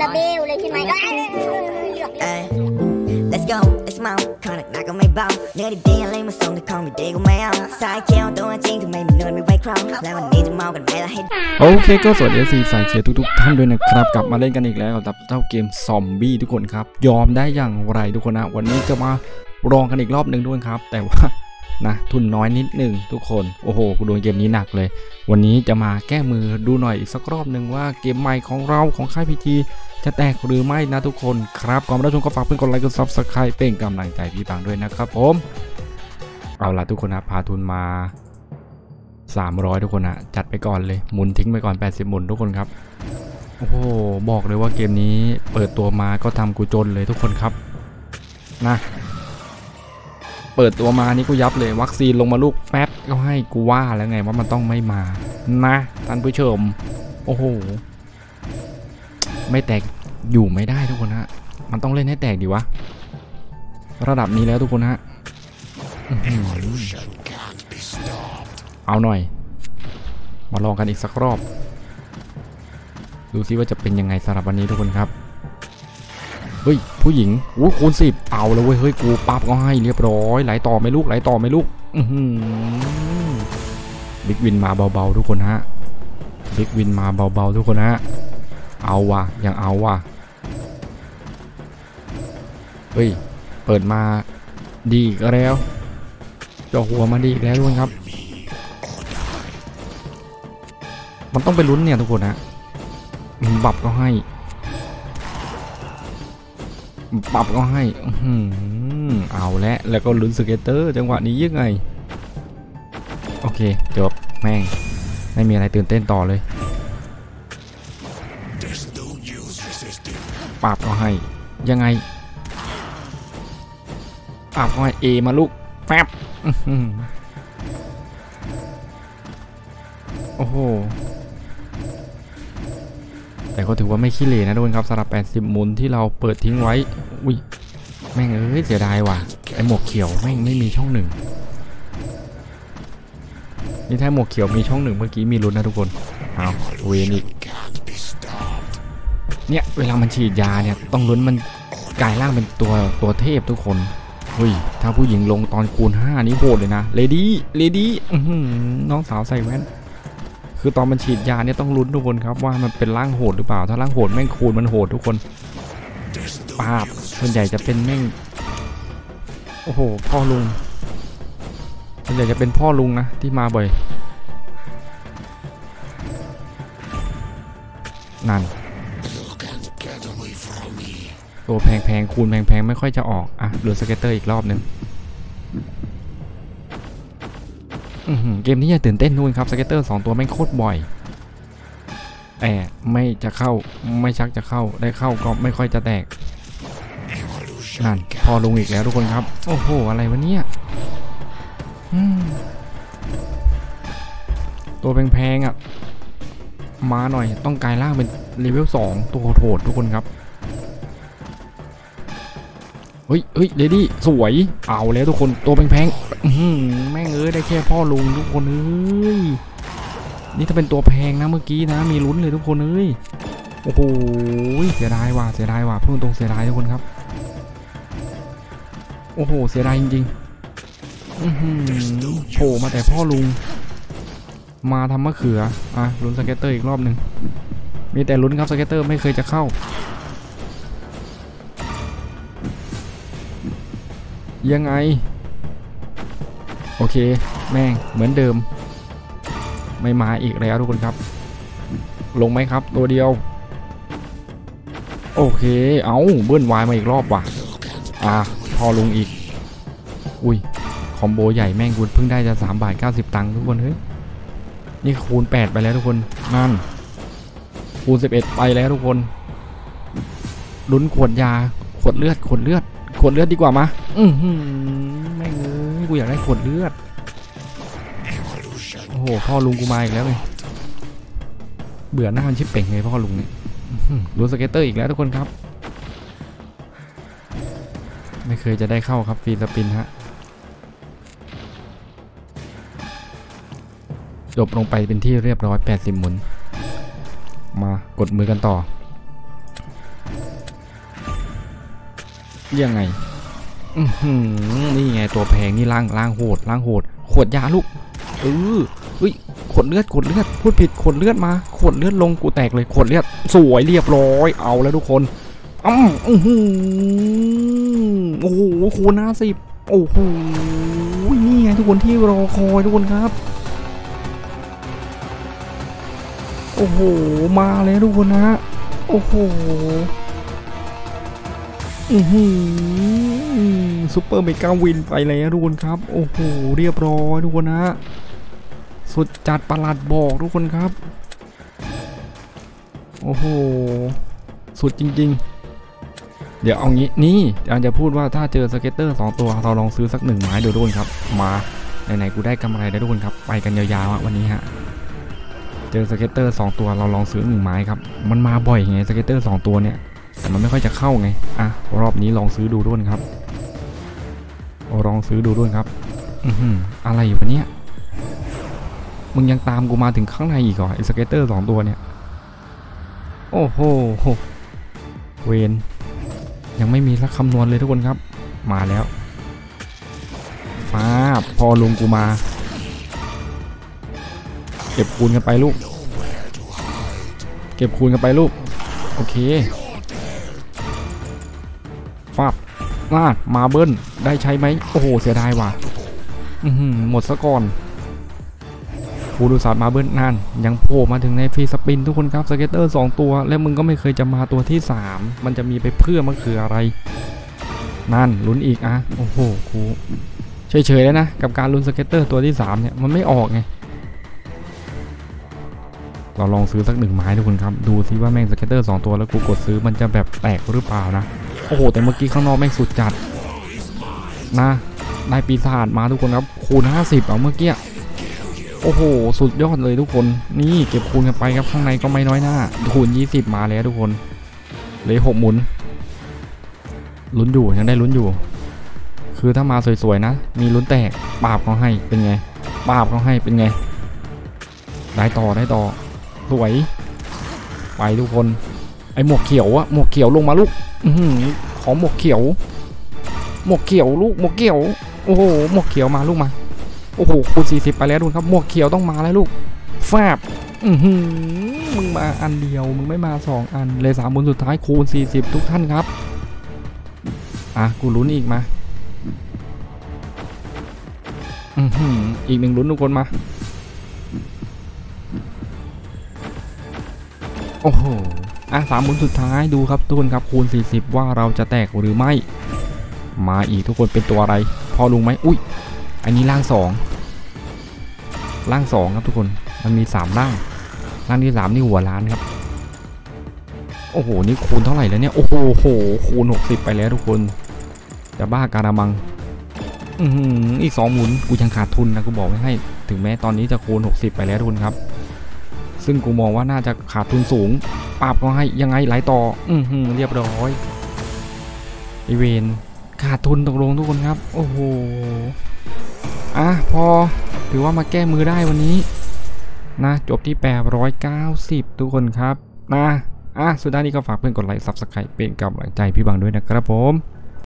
ละเบลเลยใช่ไหมก็ Let's go Let's mount ขอหนักก็ไม่เบาเนื้อดีๆอะไรมาส่งแต่ของไม่ดีก็ไม่เอาสายเคียวตัวจริงทำไมมันนวลไม่ไว้ครองแล้ววันนี้จะเมากันไหมล่ะให้โอเคก็สวัสดีสีสายเชียร์ทุกท่านด้วยนะครับกลับมาเล่นกันอีกแล้วกับเจ้าเกมซอมบี้ทุกคนครับยอมได้อย่างไรทุกคนนะวันนี้จะมาลองกันอีกรอบหนึ่งด้วยครับแต่ว่านะทุนน้อยนิดหนึ่งทุกคนโอ้โหกูโดนเกมนี้หนักเลยวันนี้จะมาแก้มือดูหน่อยอีกสักรอบหนึ่งว่าเกมใหม่ของเราของค่ายพีทีจะแตกหรือไม่นะทุกคนครับก่อนรับชมก็ฝากเพื่อนกดไลค์กดซับสไครป์เป็นกำลังใจพี่ปังด้วยนะครับผมเอาล่ะทุกคนนะพาทุนมา300ทุกคนนะจัดไปก่อนเลยหมุนทิ้งไปก่อน80หมุนทุกคนครับโอ้โหบอกเลยว่าเกมนี้เปิดตัวมาก็ทำกูจนเลยทุกคนครับนะเปิดตัวมานี่กูยับเลยวัคซีนลงมาลูกแป๊บก็ให้กูว่าแล้วไงว่ามันต้องไม่มานะท่านผู้ชมโอ้โหไม่แตกอยู่ไม่ได้ทุกคนฮะมันต้องเล่นให้แตกดีวะระดับนี้แล้วทุกคนฮะเอาหน่อยมาลองกันอีกสักรอบดูซิว่าจะเป็นยังไงสำหรับวันนี้ทุกคนครับเฮ้ยผู้หญิงคูณ10เอาแล้วเว้ยเฮ้ยกูปั๊บก็ให้เรียบร้อยไหลต่อไม่ลูกไหลต่อไม่ลูกบิ๊กวินมาเบาๆทุกคนฮะบิ๊กวินมาเบาๆทุกคนฮะเอาว่ะยังเอาว่ะเฮ้ยเปิดมาดีก็แล้วจ่อหัวมาดีแล้วทุกคนครับมันต้องไปลุ้นเนี่ยทุกคนนะบับก็ให้ปรับก็ให้เอาแล้วก็ลุ้นสเก็ตเตอร์จังหวะนี้ยังไงโอเคจบแม่งไม่มีอะไรตื่นเต้นต่อเลยปรับก็ให้ยังไงปรับก็ให้เอมาลูกแฟบโอ้โหแต่ก็ถือว่าไม่ขี้เหร่นะทุกคนครับสำหรับ80หมุนที่เราเปิดทิ้งไว้อุ้ยแม่งเสียดายว่ะไอหมวกเขียวแม่งไม่มีช่อง1นี่ถ้าหมวกเขียวมีช่อง1เมื่อกี้มีลุ้นนะทุกคนเอาเวนิกเนี่ยเวลามันฉีดยาเนี่ยต้องลุ้นมันกลายร่างเป็นตัวเทพทุกคนอุ้ยถ้าผู้หญิงลงตอนคูณ5นี้โหดเลยนะเลดี้น้องสาวใส่แว่นคือตอนมันฉีดยาเนี่ยต้องลุ้นทุกคนครับว่ามันเป็นร่างโหดหรือเปล่าถ้าร่างโหดแม่งคูณมันโหดทุกคนปาบส่วนใหญ่จะเป็นแม่งโอ้โหพ่อลุงส่วนใหญ่จะเป็นพ่อลุงนะที่มาบ่อยนั่นตัวแพงคูณแพงไม่ค่อยจะออกอ่ะดูสเก็ตเตอร์อีกรอบนึงเกมนี้อย่าตื่นเต้นนู่นครับสเก็ตเตอร์2ตัวแม่งโคตรบ่อยแต่ไม่จะเข้าไม่ชักจะเข้าได้เข้าก็ไม่ค่อยจะแตกนั่นพอลงอีกแล้วทุกคนครับโอ้โหอะไรวะเนี่ยตัวแพงอ่ะมาหน่อยต้องกลายร่างเป็นเลเวล2ตัวโหดทุกคนครับเฮ้ยเลดี้สวยเอาแล้วทุกคนตัวแพงแม่งได้แค่พ่อลุงทุกคนนี่ถ้าเป็นตัวแพงนะเมื่อกี้นะมีลุ้นเลยทุกคนโอ้โหเสียดายว่ะพูดตรงเสียดายทุกคนครับโอ้โหเสียดายจริงๆโผล่มาแต่พ่อลุงมาทำมะเขือลุ้นสเก็ตเตอร์อีกรอบหนึ่งมีแต่ลุ้นครับสเก็ตเตอร์ไม่เคยจะเข้ายังไงโอเคแม่งเหมือนเดิมไม่มาอีกแล้วทุกคนครับลงไหมครับตัวเดียวโอเคเอาเบิ้ลวายมาอีกรอบว่ะพอลงอีกอุ้ยคอมโบใหญ่แม่งกูเพิ่งได้จะ3 บาท 90 ตังค์ทุกคนเฮ้ยนี่คูณ8ไปแล้วทุกคนนั่นคูณ11ไปแล้วทุกคนลุ้นขวดยาขวดเลือดดีกว่ามาแม่งกูอยากได้ขวดเลือดโอ้โหพ่อลุงกูมาอีกแล้วเลยเบื่อหน้ามันชิบเป่งเลยพ่อลุงเนี่ยดูสเก็ตเตอร์อีกแล้วทุกคนครับไม่เคยจะได้เข้าครับฟรีสปินฮะจบลงไปเป็นที่เรียบร้อย80หมุนมากดมือกันต่อยังไงนี่ไงตัวแพงนี่ล่างโหดขวดยาลูกเฮ้ยขวดเลือดพูดผิดขวดเลือดมาขวดเลือดลงกูแตกเลยขวดเลือดสวยเรียบร้อยเอาแล้วทุกคนโอ้โหคูณ50โอ้โหนี่ไงทุกคนที่รอคอยทุกคนครับโอ้โหมาแล้วทุกคนนะโอ้โหซุปเปอร์เมกาวินไปแล้วทุกคนครับโอ้โหเรียบร้อยทุกคนนะสุดจัดประหลัดบอกทุกคนครับโอ้โหสุดจริงๆเดี๋ยวเอางี้นี่อาจจะพูดว่าถ้าเจอสเก็ตเตอร์2ตัวเราลองซื้อสัก1ไม้ดูทุกคนครับมาไหนๆกูได้กำไรได้ทุกคนครับไปกันยาวๆวันนี้ฮะเจอสเก็ตเตอร์2ตัวเราลองซื้อ1ไม้ครับมันมาบ่อยไงสเก็ตเตอร์2ตัวเนี่ยแต่มันไม่ค่อยจะเข้าไงอ่ะรอบนี้ลองซื้อดูด้วยครับลองซื้อดูด้วยครับอะไรอยู่ปะเนี่ยมึงยังตามกูมาถึงข้างในอีกเหรอไอ้สเก็ตเตอร์2ตัวเนี่ยโอ้โหเวนยังไม่มีสักคำนวณเลยทุกคนครับมาแล้วฟ้าพอลุงกูมาเก็บคูณกันไปลูกเก็บคูณกันไปลูกโอเคฟับมาเบิ้ลได้ใช้ไหมโอ้โหเสียดายว่ะหมดซะก่อนคูดูสัตว์มาเบิ้ลนั่นยังโผล่มาถึงในฟรีสปินทุกคนครับสเก็ตเตอร์2ตัวแล้วมึงก็ไม่เคยจะมาตัวที่3มันจะมีไปเพื่อมันคืออะไรนั่นลุ้นอีกอ่ะโอ้โหกูเฉยๆแล้วนะกับการลุ้นสเก็ตเตอร์ตัวที่3เนี่ยมันไม่ออกไงเราลองซื้อสัก1ไม้ทุกคนครับดูซิว่าแม่งสเก็ตเตอร์2ตัวแล้วกูกดซื้อมันจะแบบแตกหรือเปล่านะโอ้โหแต่เมื่อกี้ข้างนอกแม่งสุดจัดนะได้ปีศาจมาทุกคนครับคูณ50เอาเมื่อกี้โอ้โหสุดยอดเลยทุกคนนี่เก็บคูณกันไปครับข้างในก็ไม่น้อยหน้าคูณ20มาแล้วทุกคนเลย6หมุนลุ้นอยู่ยังได้ลุ้นอยู่คือถ้ามาสวยๆนะมีลุ้นแตกปราบเขาให้เป็นไงปราบเขาให้เป็นไงได้ต่อสวยไปทุกคนไอหมวกเขียวอะหมวกเขียวลงมาลูกขอหมวกเขียวลูกหมวกเขียวโอ้โหหมวกเขียวมาลูกมาโอ้โหคูณ40ไปแล้วดูครับหมวกเขียวต้องมาแล้วลูกแฟบมึงมาอันเดียวมึงไม่มา2อันเลย3 หมุนสุดท้ายคูณ40ทุกท่านครับอ่ะกูลุ้นอีกมาอีก1ลุ้นทุกคนมาโอ้โห3 หมุนสุดท้ายดูครับทุกคนครับคูณ40ว่าเราจะแตกหรือไม่มาอีกทุกคนเป็นตัวอะไรพอลุงไหมอุ้ยอันนี้ล่าง2ครับทุกคนมันมี3ล่างที่3นี่หัวล้านครับโอ้โหนี่คูณเท่าไหร่แล้วเนี่ยโอ้โหคูณ60ไปแล้วทุกคนจะบ้าการะมังอีก2 หมุนกูยังขาดทุนนะกูบอกไม่ให้ถึงแม้ตอนนี้จะคูณ60ไปแล้วทุกคนครับซึ่งกูมองว่าน่าจะขาดทุนสูงปราบก็ให้ยังไงไหลต่อเรียบร้อยอีเวนขาดทุนตกลงทุกคนครับโอ้โหพอถือว่ามาแก้มือได้วันนี้นะจบที่890ทุกคนครับนะสุดท้ายนี้ก็ฝากเพื่อนกดไลค์ Subscribe เป็นกำลังใจพี่บังด้วยนะครับผม